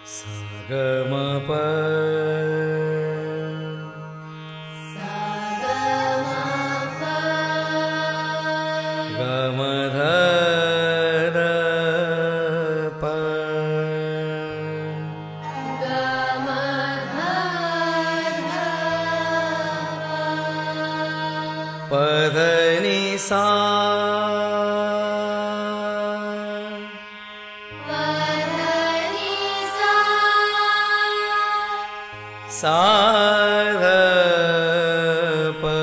Sagamap Gamadhadapa Padhanisa Sadhapa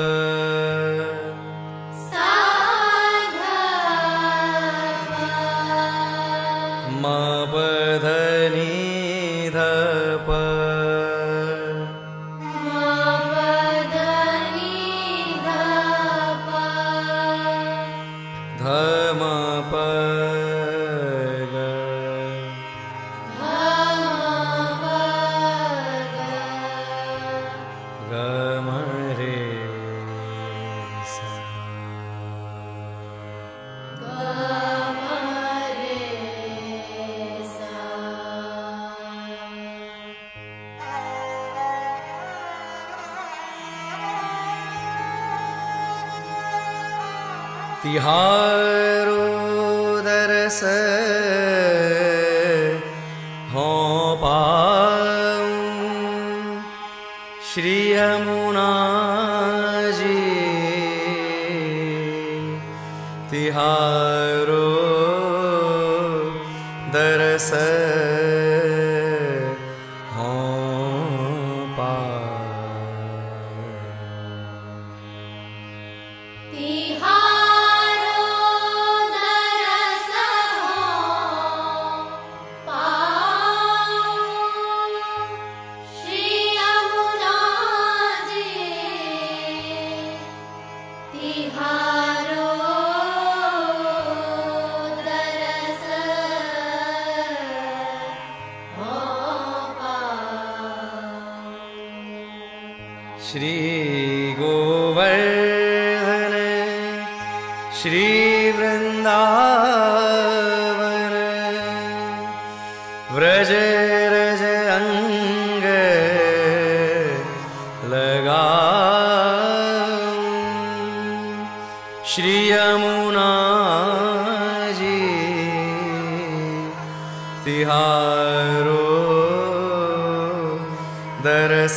Mapadhanidhapa Dhamapa तिहारो दरस हों पाऊं श्री यमुना जी तिहारो दरस श्री गोवर्धन श्री वृंदावन व्रज रज अंग लगाऊं श्री यमुना जी तिहारो दरस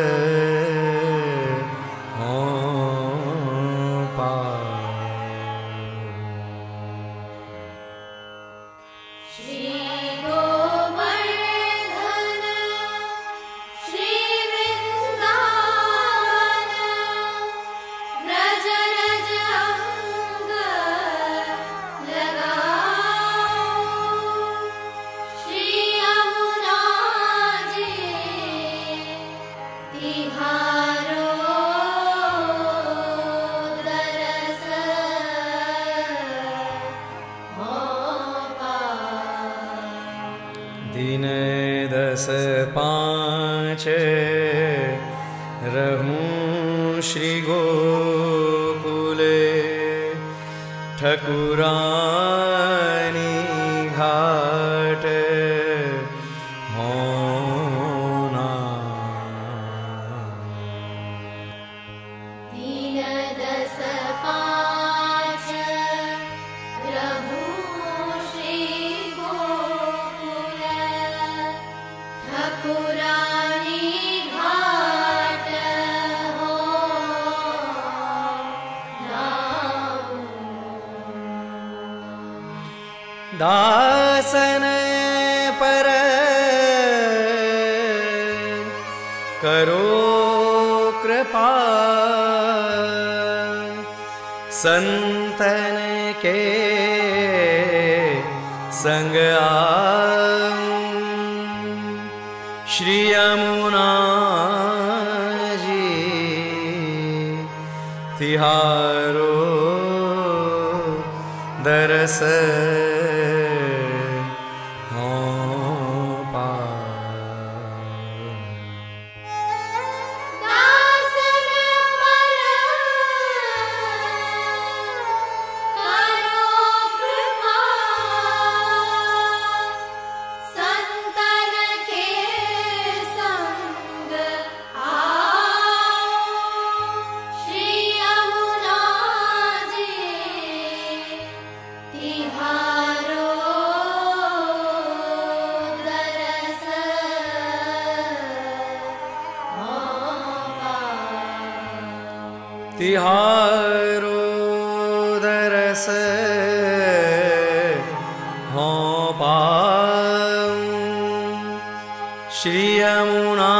दिन 10-5 रहूं श्री गोकुले ठकुरानी घाट होना दिन 10-5 रहूं श्री ठकुरानी घाट हो दासन पर करो कृपा संतन के संग श्री यमुना जी तिहारो दरस संतन के तिहारो दरस हो पाऊं। तिहारो दरस हो पाऊं। श्री यमुना